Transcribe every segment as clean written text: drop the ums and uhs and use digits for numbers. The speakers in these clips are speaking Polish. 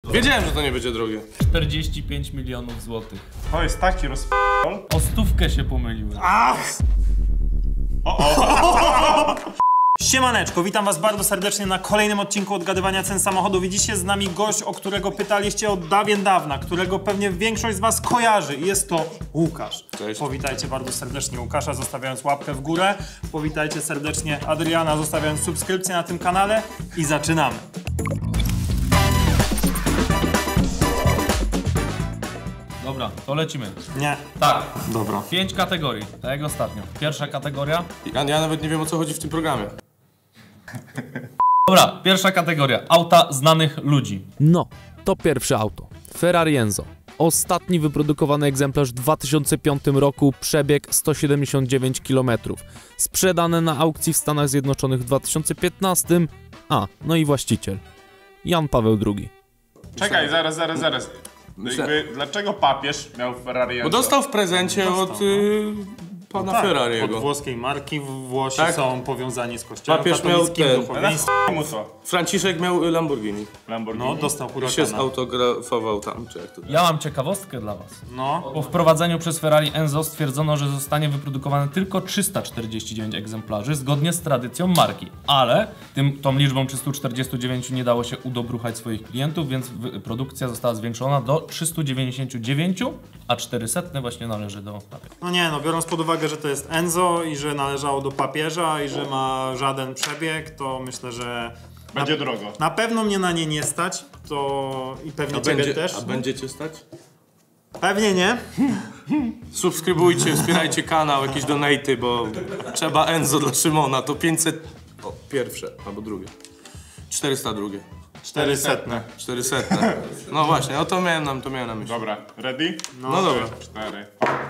Wiedziałem, że to nie będzie drogie. 45 milionów złotych. To jest taki rozp***ol. O stówkę się pomyliłem. Siemaneczko, witam was bardzo serdecznie na kolejnym odcinku Odgadywania Cen Samochodów. Widzicie z nami gość, o którego pytaliście od dawien dawna, którego pewnie większość z was kojarzy i jest to Łukasz. Cześć. Powitajcie bardzo serdecznie Łukasza, zostawiając łapkę w górę. Powitajcie serdecznie Adriana, zostawiając subskrypcję na tym kanale i zaczynamy. Dobra, to lecimy. Nie. Tak. Dobra. 5 kategorii, tak jak ostatnio. Pierwsza kategoria. Ja nawet nie wiem, o co chodzi w tym programie. Dobra, pierwsza kategoria. Auta znanych ludzi. No, to pierwsze auto. Ferrari Enzo. Ostatni wyprodukowany egzemplarz w 2005 roku, przebieg 179 km. Sprzedane na aukcji w Stanach Zjednoczonych w 2015. No i właściciel. Jan Paweł II. Czekaj, zaraz. Jakby, dlaczego papież miał Ferrari Enzo? Bo dostał w prezencie od pana Tak, Ferrariego. od włoskiej marki. Włosi Tak. są powiązani z kościołem Papież miał katolickim, ten. duchowieństwem. mu to? Franciszek miał Lamborghini. Lamborghini? No, dostał I się Huracana. zautografował tam, czy jak to Ja mam ciekawostkę dla was. No. Po wprowadzeniu przez Ferrari Enzo stwierdzono, że zostanie wyprodukowane tylko 349 egzemplarzy zgodnie z tradycją marki. Ale tą liczbą 349 nie dało się udobruchać swoich klientów, więc produkcja została zwiększona do 399, a 400 właśnie należy do papieża. No nie, no biorąc pod uwagę, że to jest Enzo i że należało do papieża i że ma żaden przebieg, to myślę, że Będzie drogo. na pewno mnie na nie nie stać, to i pewnie ciebie też. A będziecie stać? Pewnie nie. Subskrybujcie, wspierajcie kanał, jakieś donaty, bo trzeba Enzo dla Szymona, to 500... O, pierwsze, albo drugie. 400 drugie. 400. 400. No właśnie, no to miałem na myśli. Dobra, ready? No dobra. 4.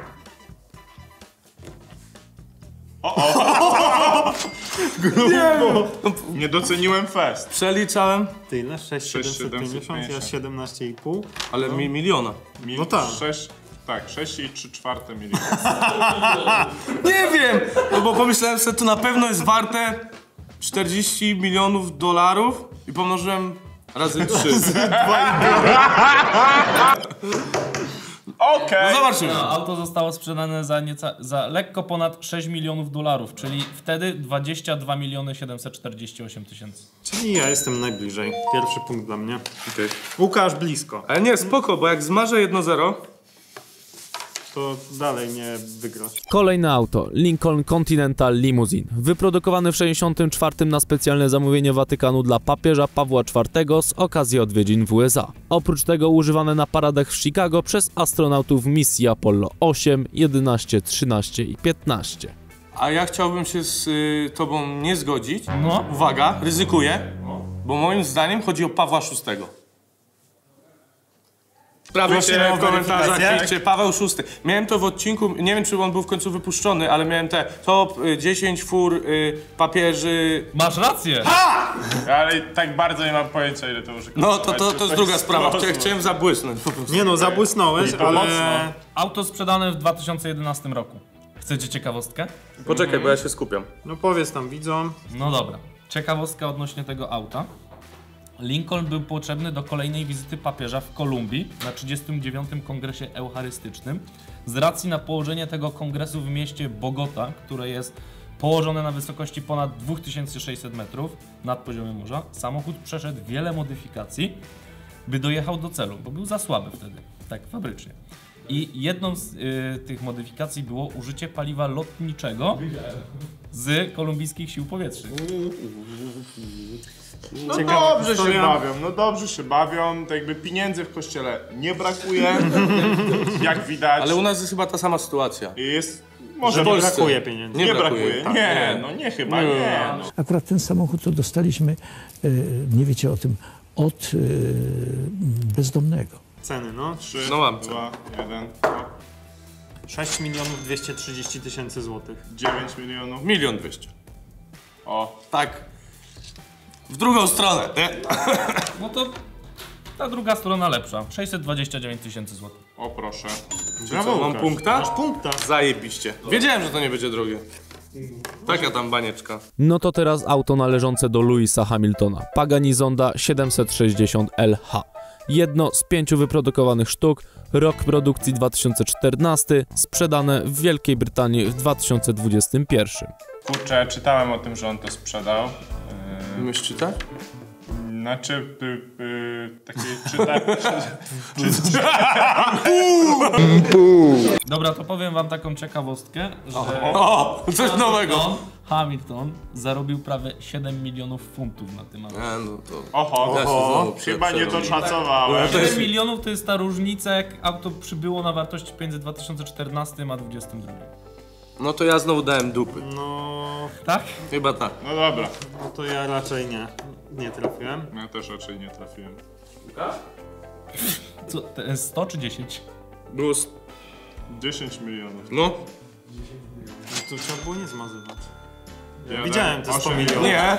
Nie doceniłem fest. Przeliczałem, Tyle? 6,750, ja 17,5. ale mi miliona. No tak. 6,3 miliona. Nie wiem! No bo pomyślałem sobie, to na pewno jest warte 40 milionów dolarów i pomnożyłem razy 3. Okej. No zobaczymy. Auto zostało sprzedane za lekko ponad 6 milionów dolarów, czyli wtedy 22 miliony 748 tysięcy. Czyli ja jestem najbliżej. Pierwszy punkt dla mnie. Okay. Łukasz blisko. Ale nie, spoko, bo jak zmarzę 1-0, To dalej nie wygrasz. Kolejne auto. Lincoln Continental Limousine. Wyprodukowany w 1964 na specjalne zamówienie Watykanu dla papieża Pawła IV z okazji odwiedzin w USA. Oprócz tego używane na paradach w Chicago przez astronautów misji Apollo 8, 11, 13 i 15. a ja chciałbym się z tobą nie zgodzić. No. Uwaga, ryzykuję, bo moim zdaniem chodzi o Pawła VI. Sprawdźcie Prosimy o w komentarzach, weryfikację. piszcie Paweł VI. Miałem to w odcinku, nie wiem czy on był w końcu wypuszczony, ale miałem te top 10 fur papieży. Masz rację! Ale tak bardzo nie mam pojęcia, ile to może No kosztować. to jest druga sprawa, chciałem zabłysnąć po prostu. Nie no, zabłysnąłeś, To ale... mocno. Auto sprzedane w 2011 roku. Chcecie ciekawostkę? Poczekaj, bo ja się skupiam. No powiedz tam widzom. No dobra. Ciekawostka odnośnie tego auta. Lincoln był potrzebny do kolejnej wizyty papieża w Kolumbii na 39. Kongresie Eucharystycznym. Z racji na położenie tego kongresu w mieście Bogota, które jest położone na wysokości ponad 2600 metrów nad poziomem morza, samochód przeszedł wiele modyfikacji, by dojechał do celu, bo był za słaby wtedy, tak fabrycznie. I jedną z tych modyfikacji było użycie paliwa lotniczego z kolumbijskich sił powietrznych. No Ciekawa dobrze się historia. bawią, to jakby pieniędzy w kościele nie brakuje, jak widać. Ale u nas jest chyba ta sama sytuacja. Jest... W Może Polsce. brakuje pieniędzy. Nie Nie brakuje. brakuje. Tak, Nie, no nie chyba, nie. No. Akurat ten samochód to dostaliśmy, nie wiecie o tym, od bezdomnego. Ceny, no. 3, No mam 2, 1, 6 milionów 230 tysięcy złotych. 9 milionów. 1 200 000. O, Tak. W drugą stronę, nie? No to ta druga strona lepsza. 629 tysięcy złotych. o proszę. Co, mam Łukasz. punkta? Masz punkta. Zajebiście. Wiedziałem, że to nie będzie drogie. Taka tam banieczka. No to teraz auto należące do Louisa Hamiltona. Pagani Zonda 760 LH. Jedno z 5 wyprodukowanych sztuk, rok produkcji 2014, sprzedane w Wielkiej Brytanii w 2021. Kurczę, czytałem o tym, że on to sprzedał. Umiesz czytać? Znaczy, takie czytałem. Dobra, to powiem wam taką ciekawostkę, że O, coś nowego! Hamilton zarobił prawie 7 milionów funtów na tym aucie. No to... Oho, Ja się znowu chyba nie przerobię. doszacowałem. 7 milionów to jest ta różnica, jak auto przybyło na wartości między 2014 a 2022. No to ja znowu dałem dupy. No, Tak? Chyba tak. No dobra, no to ja raczej nie trafiłem. ja też raczej nie trafiłem. Co, 100 czy 10? Było... 10 milionów. No. No to trzeba było nie zmazywać. Ja Widziałem te dałem 100 8 milionów. Nie.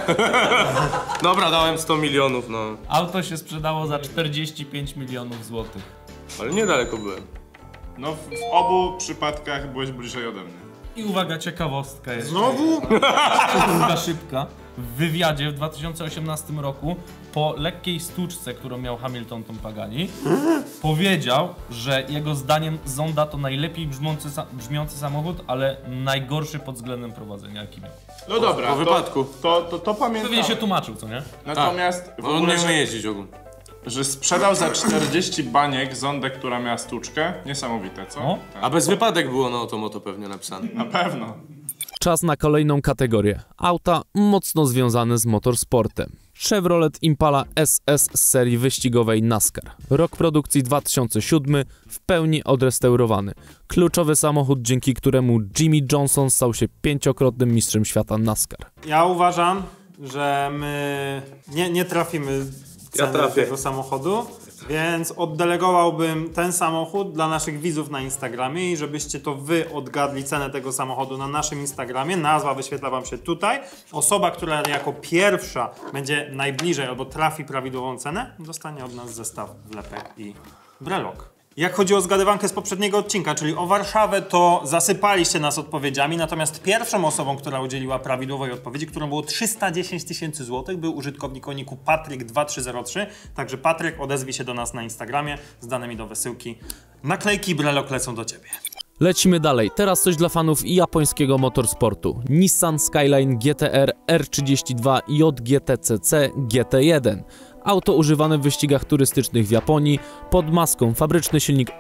Dobra, dałem 100 milionów, no. Auto się sprzedało za 45 milionów złotych. Ale niedaleko byłem. No w obu przypadkach byłeś bliżej ode mnie. I uwaga, ciekawostka jest. Znowu? Druga szybka. W wywiadzie w 2018 roku po lekkiej stłuczce, którą miał Hamilton Tom Pagani, powiedział, że jego zdaniem Zonda to najlepiej brzmiący samochód, ale najgorszy pod względem prowadzenia, jaki miał. No dobra, po wypadku. To pamiętam. Pewnie się tłumaczył, co nie? Natomiast w Bo on ogóle, nie umie jeździć ogólnie. że sprzedał za 40 baniek zondę, która miała stłuczkę. Niesamowite, co? No. Tak. A bez wypadek było na Automoto pewnie napisane. Na pewno. Czas na kolejną kategorię. Auta mocno związane z motorsportem. Chevrolet Impala SS z serii wyścigowej NASCAR. Rok produkcji 2007, w pełni odrestaurowany. Kluczowy samochód, dzięki któremu Jimmy Johnson stał się 5-krotnym mistrzem świata NASCAR. Ja uważam, że my nie trafimy ceny trafię. tego samochodu, więc oddelegowałbym ten samochód dla naszych widzów na Instagramie i żebyście to wy odgadli cenę tego samochodu na naszym Instagramie. Nazwa wyświetla wam się tutaj. Osoba, która jako pierwsza będzie najbliżej albo trafi prawidłową cenę, dostanie od nas zestaw wlepek i brelok. Jak chodzi o zgadywankę z poprzedniego odcinka, czyli o Warszawę, to zasypaliście nas odpowiedziami, natomiast pierwszą osobą, która udzieliła prawidłowej odpowiedzi, którą było 310 000 złotych, był użytkownik o niku Patryk23. Także Patryk, odezwij się do nas na Instagramie z danymi do wysyłki. Naklejki i brelok lecą do ciebie. Lecimy dalej. Teraz coś dla fanów japońskiego motorsportu. Nissan Skyline GTR R32 JGT-CC GT1. Auto używane w wyścigach turystycznych w Japonii, pod maską fabryczny silnik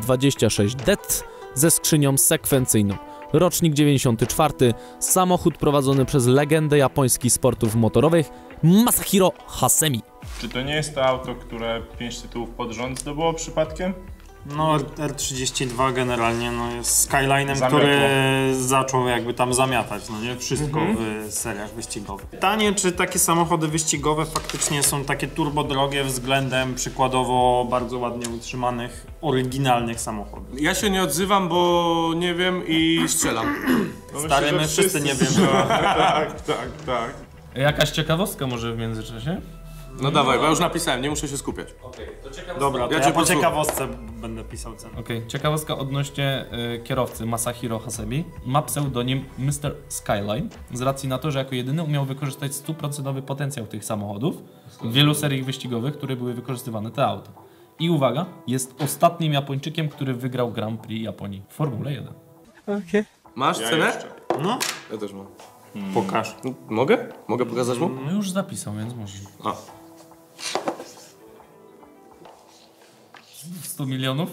RB26DET ze skrzynią sekwencyjną. Rocznik 94, samochód prowadzony przez legendę japońskich sportów motorowych Masahiro Hasemi. Czy to nie jest to auto, które 5 tytułów pod rząd zdobyło przypadkiem? No R32 generalnie jest Skyline'em, Zamiotło. który zaczął jakby tam zamiatać, no nie? Wszystko w seriach wyścigowych. Pytanie, czy takie samochody wyścigowe faktycznie są takie turbodrogie względem przykładowo bardzo ładnie utrzymanych, oryginalnych samochodów. Ja się nie odzywam, bo nie wiem i strzelam. No Stary, myślę, my że wszyscy nie wiemy. Tak. Jakaś ciekawostka może w międzyczasie? No dawaj, bo ja już napisałem, nie muszę się skupiać. Dobra, to Ja ja, cię po posłucham. ciekawostce będę pisał cenę. Okej, ciekawostka odnośnie kierowcy Masahiro Hasemi. Ma pseudonim Mr. Skyline z racji na to, że jako jedyny umiał wykorzystać 100% potencjał tych samochodów w wielu seriach wyścigowych, które były wykorzystywane te auta. I uwaga, jest ostatnim Japończykiem, który wygrał Grand Prix Japonii w Formule 1. Masz Ja cenę? jeszcze. No, Ja też mam. pokaż. Mogę? Mogę pokazać mu? No już zapisał, więc możesz. A. 100 milionów?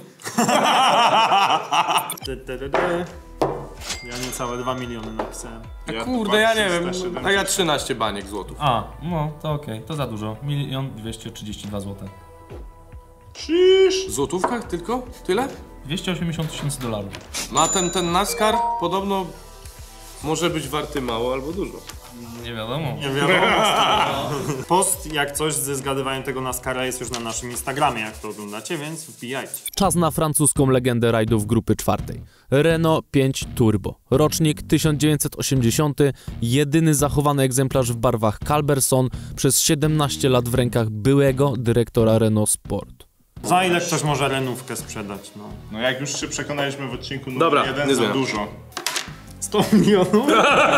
Ja niecałe 2 miliony napisałem. Ja Kurde, ja nie wiem. 2370. A ja 13 baniek złotów. A, no to okej, to za dużo. 1 232 zł. Ciii. W złotówkach tylko? Tyle? 280 000 dolarów. No a ten NASCAR podobno może być warty mało albo dużo. Nie wiadomo. Nie wiadomo. Post jak coś ze zgadywaniem tego NASCARa jest już na naszym Instagramie, jak to oglądacie, więc wbijajcie. Czas na francuską legendę rajdów grupy czwartej. Renault 5 Turbo. Rocznik 1980, jedyny zachowany egzemplarz w barwach Calberson, przez 17 lat w rękach byłego dyrektora Renault Sport. Za ile ktoś może renówkę sprzedać, no. No jak już się przekonaliśmy w odcinku numer Dobra, 1 nie za zmieniam. dużo. 100 milionów?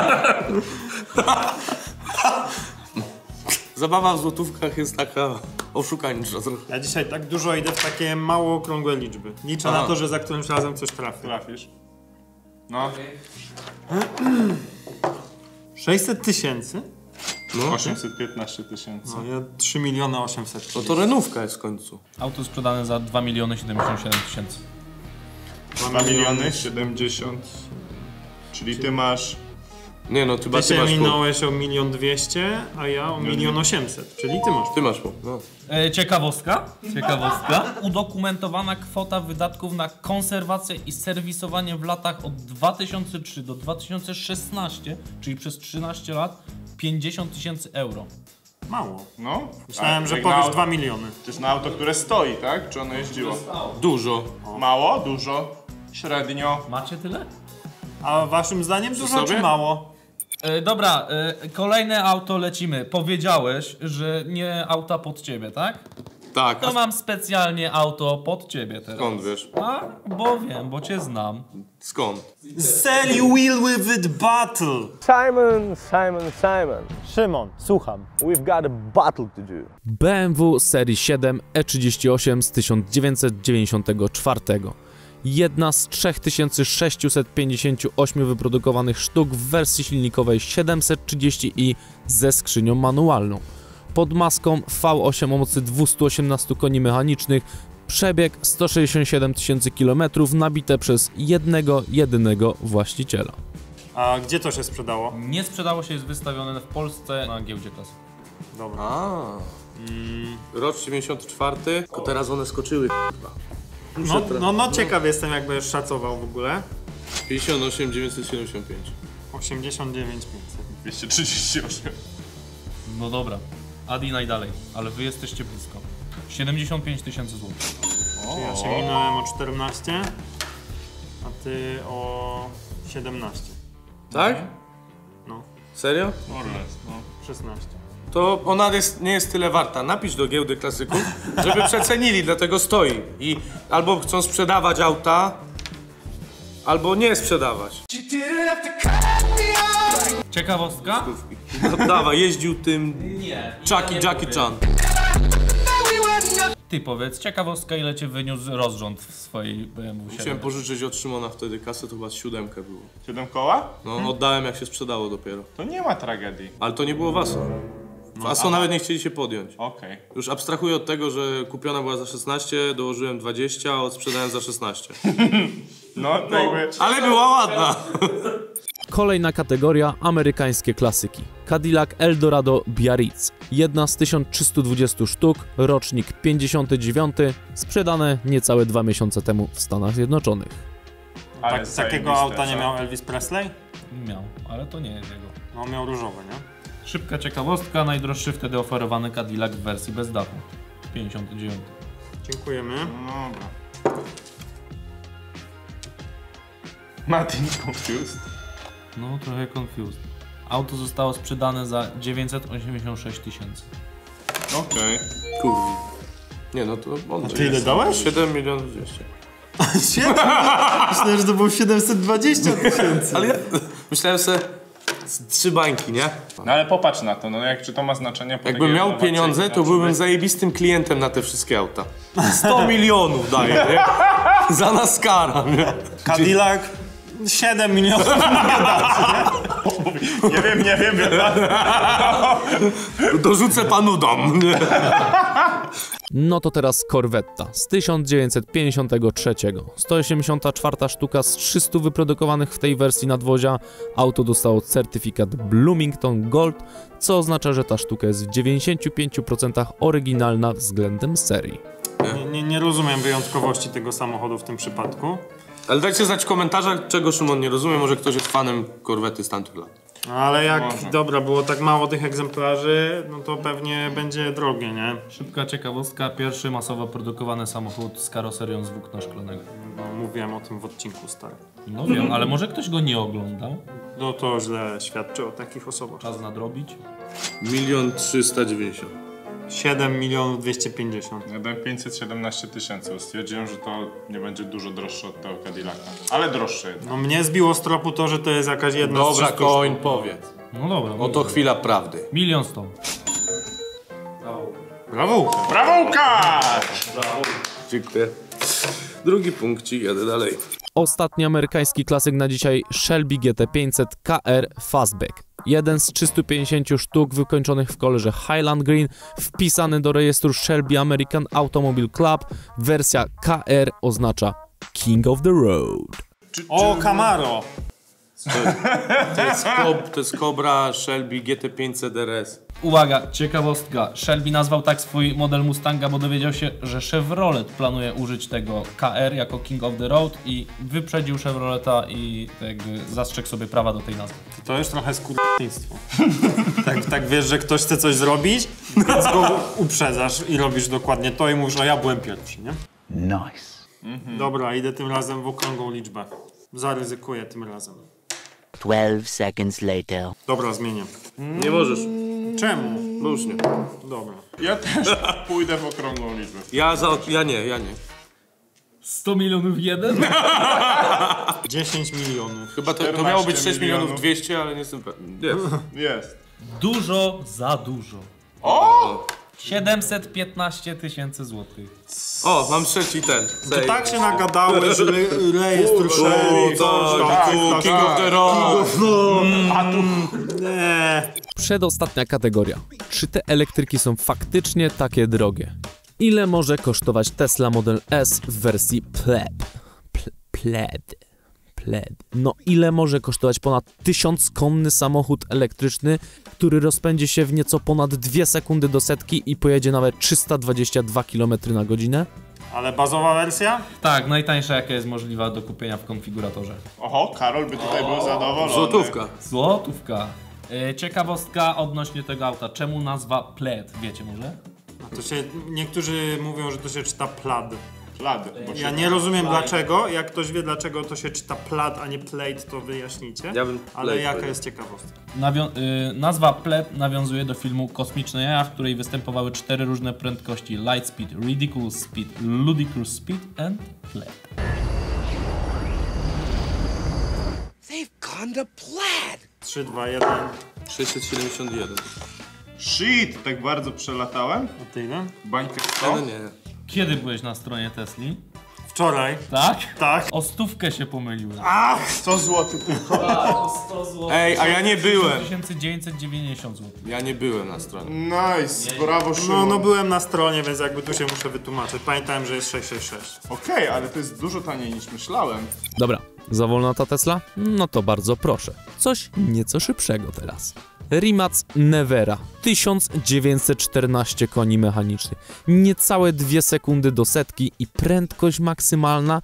Zabawa w złotówkach jest taka... Oszukani trzeba trochę. Ja dzisiaj tak dużo idę w takie mało okrągłe liczby. Liczę na to, że za którymś razem coś trafię. Trafisz. No. 600 tysięcy? No. 815 tysięcy. No ja 3 miliony 800. No to renówka jest w końcu. Auto sprzedane za 2 miliony 77 tysięcy. 2 miliony 70. Czyli ty masz... Nie no, chyba Ty ty się masz punkt. minąłeś o 1 200 000, a ja o 1 800 000. Czyli ty masz. Ty masz punkt, no. Ciekawostka. Udokumentowana kwota wydatków na konserwację i serwisowanie w latach od 2003 do 2016, czyli przez 13 lat, 50 tysięcy euro. Mało. No. Myślałem, że jak powiesz na 2 miliony. To jest na auto, które stoi, tak? Czy ono jeździło? Dużo. Mało? Dużo? Średnio? Macie tyle? A waszym zdaniem dużo sobie? czy mało? Dobra, kolejne auto lecimy. Powiedziałeś, że nie auta pod ciebie, tak? Tak. To mam specjalnie auto pod ciebie teraz. Skąd wiesz? A, bo wiem, bo cię znam. Skąd? Sell you will with it battle. Simon. Szymon, słucham. We've got a battle to do. BMW serii 7 E38 z 1994. Jedna z 3658 wyprodukowanych sztuk w wersji silnikowej 730i ze skrzynią manualną. Pod maską V8 o mocy 218 koni mechanicznych, przebieg 167 tysięcy km, nabite przez jedynego właściciela. A gdzie to się sprzedało? Nie sprzedało się, jest wystawione w Polsce na giełdzie klasyków. Dobra. A. Rok 94, tylko teraz one skoczyły. No ciekaw jestem, jak będziesz szacował w ogóle. 58 975. 89 500. 238. No dobra. Adi najdalej, ale wy jesteście blisko. 75 tysięcy złotych. Czyli ja się minąłem o 14, a ty o 17. Tak? No. Serio? Orles, no. 16. To ona nie jest tyle warta. Napisz do giełdy klasyków, żeby przecenili, dlatego stoi. I albo chcą sprzedawać auta, albo nie sprzedawać. Ciekawostka? No, dawaj, jeździł tym Jackie Chan. Ty powiedz, ciekawostka, ile cię wyniósł rozrząd w swojej BMW 7? Chciałem pożyczyć od Szymona wtedy kasę, to chyba z 7 było. 7 koła? No, oddałem jak się sprzedało dopiero. To nie ma tragedii. Ale to nie było Waso. Waso nawet nie chcieli się podjąć. Okej. Już abstrahuję od tego, że kupiona była za 16, dołożyłem 20, a odsprzedałem za 16. No, to jakby... Ale była ładna! Kolejna kategoria – amerykańskie klasyki. Cadillac Eldorado Biarritz. Jedna z 1320 sztuk, rocznik 59, sprzedane niecałe 2 miesiące temu w Stanach Zjednoczonych. Ale Takiego zajebiste, auta nie co? miał Elvis Presley? Miał, ale to nie jest jego. No miał różowe, nie? Szybka ciekawostka, najdroższy wtedy oferowany Cadillac w wersji bez dachu. 59. Dziękujemy. No dobra. Martin confused. No, trochę confused. Auto zostało sprzedane za 986 tysięcy. Okej. Kurwa. Nie no to on. Ty ile dałeś? 7 milionów 200. Myślałem, że to było 720 tysięcy. Ale ja myślałem sobie, 3 bańki, nie? No ale popatrz na to, no jak czy to ma znaczenie? po Jakbym takiej miał innowacyjnej pieniądze, to znaczy, byłbym zajebistym klientem na te wszystkie auta. 100 milionów daję, nie? Za NASCARa, nie? Cadillac 7 milionów. Nie wiem. Dorzucę panu dom. Nie? No to teraz Corvetta z 1953. 184 sztuka z 300 wyprodukowanych w tej wersji nadwozia. Auto dostało certyfikat Bloomington Gold, co oznacza, że ta sztuka jest w 95% oryginalna względem serii. Nie rozumiem wyjątkowości tego samochodu w tym przypadku. Ale dajcie znać w komentarzach, czego Szymon nie rozumie. Może ktoś jest fanem Corvety z tamtych lat. Ale jak, dobra, było tak mało tych egzemplarzy, no to pewnie będzie drogie, nie? Szybka ciekawostka, pierwszy masowo produkowany samochód z karoserią z włókna szklanego. No, mówiłem o tym w odcinku, stary. No wiem, ale może ktoś go nie oglądał? No to źle świadczy o takich osobach. Czas nadrobić. 1 390 000. 7 milionów 250. Ja dałem 517 tysięcy, stwierdziłem, że to nie będzie dużo droższe od tego Cadillaca. Ale droższe jednak. No mnie zbiło z tropu to, że to jest jakaś jedna z Dobra, 300 koń, sztuk. powiedz. No dobra. Oto chwila prawdy. 1 100 000. Brawułka. Brawułka! Dziękuję. Drugi punkcik, jadę dalej. Ostatni amerykański klasyk na dzisiaj Shelby GT500 KR Fastback. Jeden z 350 sztuk wykończonych w kolorze Highland Green, wpisany do rejestru Shelby American Automobile Club. Wersja KR oznacza King of the Road. O, Camaro! To jest Cobra Shelby GT500 RS. Uwaga, ciekawostka. Shelby nazwał tak swój model Mustanga, bo dowiedział się, że Chevrolet planuje użyć tego KR jako King of the Road i wyprzedził Chevroleta i tak jakby zastrzegł sobie prawa do tej nazwy. To już trochę skurczyństwo. tak wiesz, że ktoś chce coś zrobić, więc go uprzedzasz i robisz dokładnie to i mówisz, no ja byłem pierwszy, nie? Nice. Dobra, idę tym razem w okrągłą liczbę. Zaryzykuję tym razem. 12 seconds later. Dobra, zmienię. Nie możesz. Czemu? No już nie. Dobra. Ja też pójdę w okrągłą liczbę. Ja nie. 100 milionów jeden? 10 milionów. Chyba to 14 miało być 6 milionów milionów 200, ale nie jestem pewny. Jest. Jest. Dużo za dużo. O! 715 tysięcy złotych. O, mam trzeci ten. To tak się nagadałeś, że rejestr Shelby, King of the Road. Nie. Przedostatnia kategoria. Czy te elektryki są faktycznie takie drogie? Ile może kosztować Tesla Model S w wersji Plaid? No ile może kosztować ponad 1000-konny samochód elektryczny, który rozpędzi się w nieco ponad 2 sekundy do setki i pojedzie nawet 322 km na godzinę? Ale bazowa wersja? Tak, najtańsza jaka jest możliwa do kupienia w konfiguratorze. Oho, Karol by tutaj był zadowolony. Złotówka. Złotówka. Ciekawostka odnośnie tego auta. Czemu nazwa Plaid? Wiecie może? To się, niektórzy mówią, że to się czyta Plaid. Plaid, bo Ja się... nie rozumiem dlaczego. Jak ktoś wie dlaczego to się czyta Plaid, a nie Plaid, to wyjaśnijcie. Ja bym Ale Plaid jaka powiedział. jest ciekawostka? Nazwa Plaid nawiązuje do filmu Kosmiczne Jaja, w której występowały 4 różne prędkości: Light Speed, Ridiculous Speed, Ludicrous Speed and Plaid. They've gone to Plaid. 3, 2, 1. 671. Shit, tak bardzo przelatałem? A ty ile? Bańkę Ale nie. Kiedy byłeś na stronie Tesli? Wczoraj. Tak? Tak. O 100 się pomyliłem. 100 zł tylko. O 100 zł. Ej, a ja nie byłem. 1990 zł. Ja nie byłem na stronie. Nice, brawo Szymon. No byłem na stronie, więc jakby tu się muszę wytłumaczyć. Pamiętałem, że jest 666. Okej, ale to jest dużo taniej niż myślałem. Dobra, za wolna ta Tesla? No to bardzo proszę. Coś nieco szybszego teraz. Rimac Nevera, 1914 koni mechanicznych, niecałe 2 sekundy do setki i prędkość maksymalna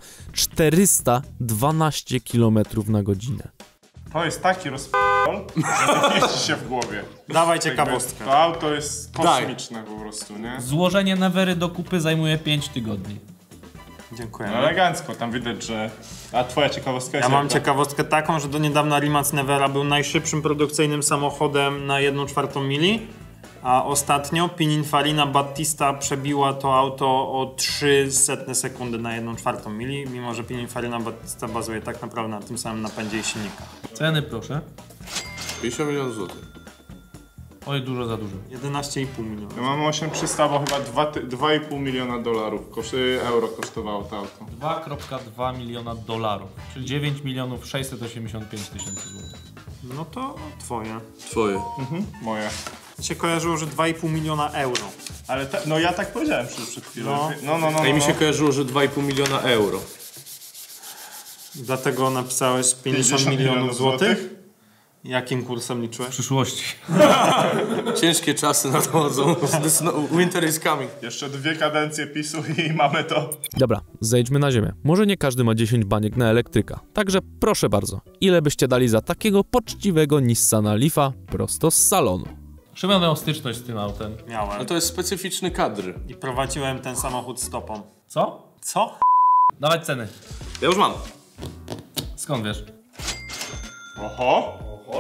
412 km na godzinę. To jest taki rozp***ol, że nie mieści się w głowie. Dawaj ciekawostkę. To auto jest kosmiczne po prostu, nie? Złożenie Nevery do kupy zajmuje 5 tygodni. Dziękuję. Elegancko, tam widać, że... A twoja ciekawostka Ja jest mam jaka? ciekawostkę taką, że do niedawna Rimac Nevera był najszybszym produkcyjnym samochodem na 1/4 mili, a ostatnio Pininfarina Battista przebiła to auto o 0,03 sekundy na 1/4 mili, mimo że Pininfarina Battista bazuje tak naprawdę na tym samym napędzie i silnika. Ceny proszę. 50 milionów złotych. Oj, dużo za dużo. 11,5 miliona. Ja mam 8300, bo chyba 2,5 miliona dolarów, euro kosztowało to auto. 2,2 miliona dolarów, czyli 9 milionów 685 tysięcy złotych. No to twoje. Twoje. Moje. Mi się kojarzyło, że 2,5 miliona euro. Ale no ja tak powiedziałem przed chwilą. No. Ej, mi się kojarzyło, że 2,5 miliona euro. Dlatego napisałeś 50 milionów złotych? Jakim kursem liczyłeś? W przyszłości. Ciężkie czasy nadchodzą. Winter is coming. Jeszcze 2 kadencje PiS-u i mamy to. Dobra, zejdźmy na ziemię. Może nie każdy ma 10 baniek na elektryka. Także proszę bardzo, ile byście dali za takiego poczciwego Nissana Leafa prosto z salonu? Szymon miał styczność z tym autem. Miałem. Ale to jest specyficzny kadr. I prowadziłem ten samochód stopą. Co? Co? Dawać ceny. Ja już mam. Skąd wiesz? Oho.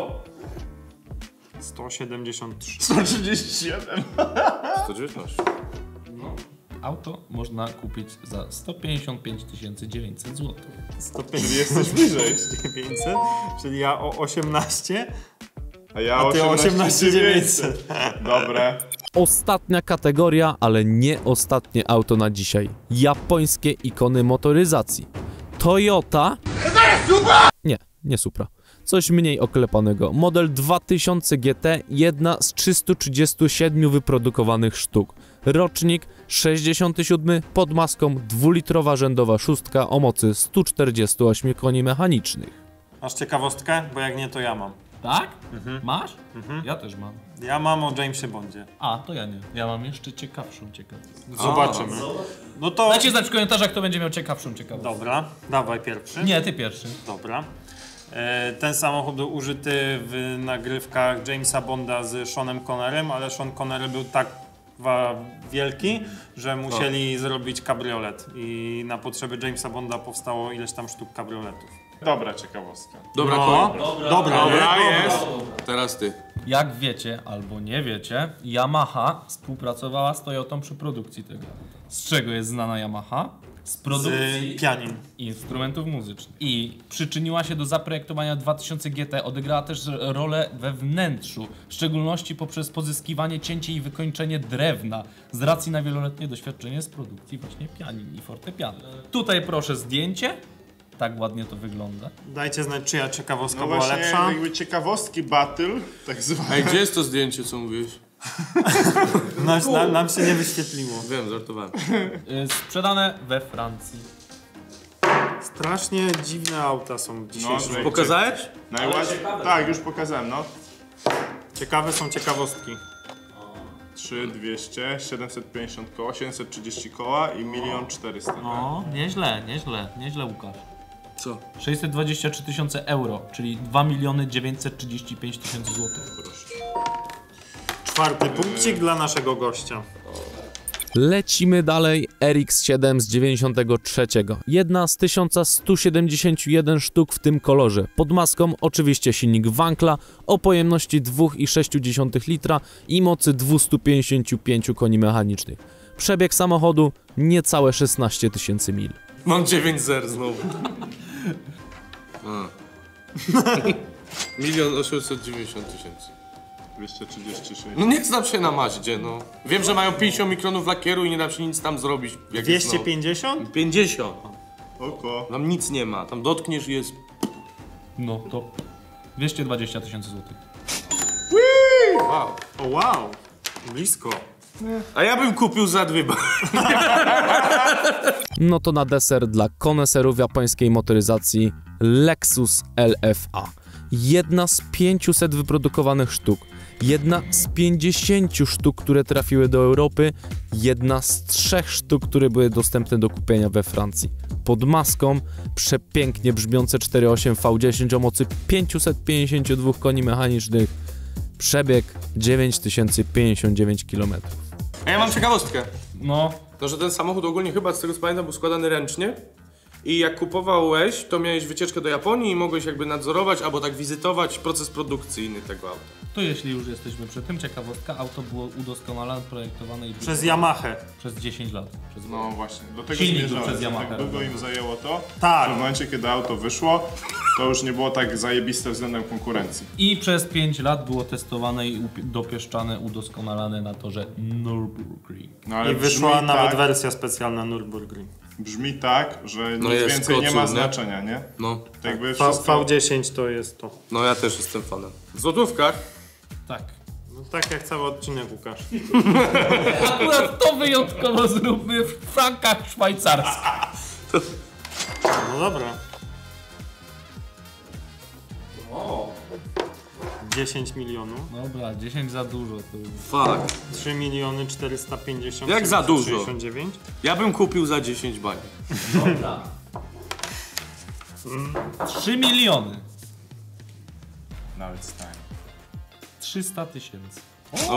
173. 137. 119. Auto można kupić za 155 900 zł. 150. Jesteś bliżej. 900, czyli ja o 18, A ja a ty o 18 18 900. Dobre. Ostatnia kategoria, ale nie ostatnie auto na dzisiaj. Japońskie ikony motoryzacji. Toyota... Nie Supra. Coś mniej oklepanego. Model 2000 GT, jedna z 337 wyprodukowanych sztuk. Rocznik 67, pod maską 2-litrowa rzędowa szóstka o mocy 148 koni mechanicznych. Masz ciekawostkę? Bo jak nie, to ja mam. Tak? Masz? Ja też mam. Ja mam o Jamesie Bondzie. A, to ja nie. Ja mam jeszcze ciekawszą ciekawostkę. Zobaczymy. No to... Dajcie znać w komentarzach, kto będzie miał ciekawszą ciekawostkę. Dobra, dawaj pierwszy. Nie, ty pierwszy. Dobra. Ten samochód był użyty w nagrywkach Jamesa Bonda z Seanem Connerem, ale Sean Connery był tak wielki, że musieli zrobić kabriolet i na potrzeby Jamesa Bonda powstało ileś tam sztuk kabrioletów. Dobra ciekawostka. Dobra, Dobra, jest. Teraz ty. Jak wiecie, albo nie wiecie, Yamaha współpracowała z Toyotą przy produkcji tego. Z czego jest znana Yamaha? Z produkcji pianin. Instrumentów muzycznych. I przyczyniła się do zaprojektowania 2000 GT, odegrała też rolę we wnętrzu, w szczególności poprzez pozyskiwanie, cięcie i wykończenie drewna, z racji na wieloletnie doświadczenie z produkcji właśnie pianin i fortepianu. Tutaj proszę zdjęcie. Tak ładnie to wygląda. Dajcie znać, czyja ciekawostka No była właśnie, lepsza. jakby ciekawostki battle, tak zwane. Ej, gdzie jest to zdjęcie, co mówiłeś? Nam się nie wyświetliło. Wiem, żartowałem. Sprzedane we Francji. Strasznie dziwne auta są w dzisiejszym. No, Pokazałeś? Najładniej. Tak, już pokazałem, no. Ciekawe są ciekawostki. 3200, 750 koła, 730 koła i 1 400 000. No, nieźle Łukasz. Co? 623 tysiące euro, czyli 2 935 000 złotych. Czwarty punkcik dla naszego gościa. Lecimy dalej. RX-7 z 93. Jedna z 1171 sztuk w tym kolorze. Pod maską oczywiście silnik Wankla o pojemności 2,6 litra i mocy 255 koni mechanicznych. Przebieg samochodu niecałe 16 000 mil. Mam 9 zer znowu. 1 890 000. 236. No nie znam się na Maździe, no. Wiem, że mają 50 mikronów lakieru i nie da się nic tam zrobić. Jak 250? Jest, no, 50. Oko. Tam nic nie ma. Tam dotkniesz i jest... No to 220 000 złotych. Wow. O wow, blisko. A ja bym kupił za 2 No to na deser dla koneserów japońskiej motoryzacji Lexus LFA. Jedna z 500 wyprodukowanych sztuk. Jedna z 50 sztuk, które trafiły do Europy. Jedna z 3 sztuk, które były dostępne do kupienia we Francji. Pod maską przepięknie brzmiące 4.8 V10 o mocy 552 koni mechanicznych. Przebieg 9059 km. A ja mam ciekawostkę. No, No, że ten samochód ogólnie chyba, z tego co pamiętam, był składany ręcznie. I jak kupowałeś, to miałeś wycieczkę do Japonii i mogłeś jakby nadzorować albo tak wizytować proces produkcyjny tego auta. to jeśli już jesteśmy przy tym, ciekawostka, auto było udoskonalone, projektowane i Przez Yamahę. przez 10 lat. No właśnie, do tego Silnik zmierzałem. przez Yamaha. Tak długo im zajęło to, Tak. że w momencie, kiedy auto wyszło, to już nie było tak zajebiste względem konkurencji. I przez 5 lat było testowane i dopieszczane, udoskonalane na torze Nürburgring. No, ale I wyszła brzmi nawet tak, wersja specjalna Nürburgring. brzmi tak, że nic jest więcej nie ma kocu, nie? znaczenia, nie? No, To jakby wszystko... V10 to jest to. no ja też jestem fanem. W złotówkach? Tak. No, tak jak cały odcinek, Łukasz. Akurat to wyjątkowo zróbmy w frankach szwajcarskich. No dobra. 10 milionów. Dobra, 10 za dużo. To... Fuck. 3 miliony 450 Jak za dużo? 69. Ja bym kupił za 10 bani. 3 miliony. Now it's time. 300 000.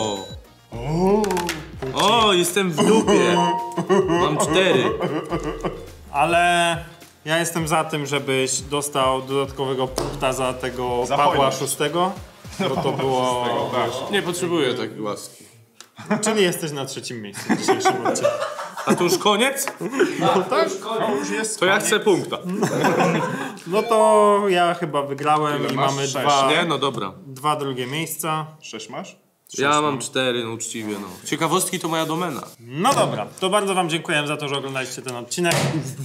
O, jestem w dupie. Mam 4. Ale ja jestem za tym, żebyś dostał dodatkowego punkta za tego Za Pawła hojność. VI. Bo to było... Nie potrzebuję takiej łaski. Czyli jesteś na 3. miejscu w dzisiejszym odcinku. A to już koniec? To już jest To ja koniec. chcę punkta. No to ja chyba wygrałem Ile i masz? mamy 6, dwa, Nie? No dobra. 2 drugie miejsca. 6 masz? Ja mam 4, no uczciwie, no. Ciekawostki to moja domena. No dobra, to bardzo wam dziękuję za to, że oglądaliście ten odcinek.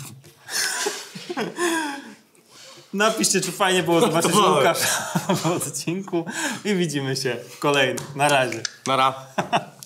Napiszcie, czy fajnie było zobaczyć Łukasza w odcinku i widzimy się w kolejnym. Na razie. Nara.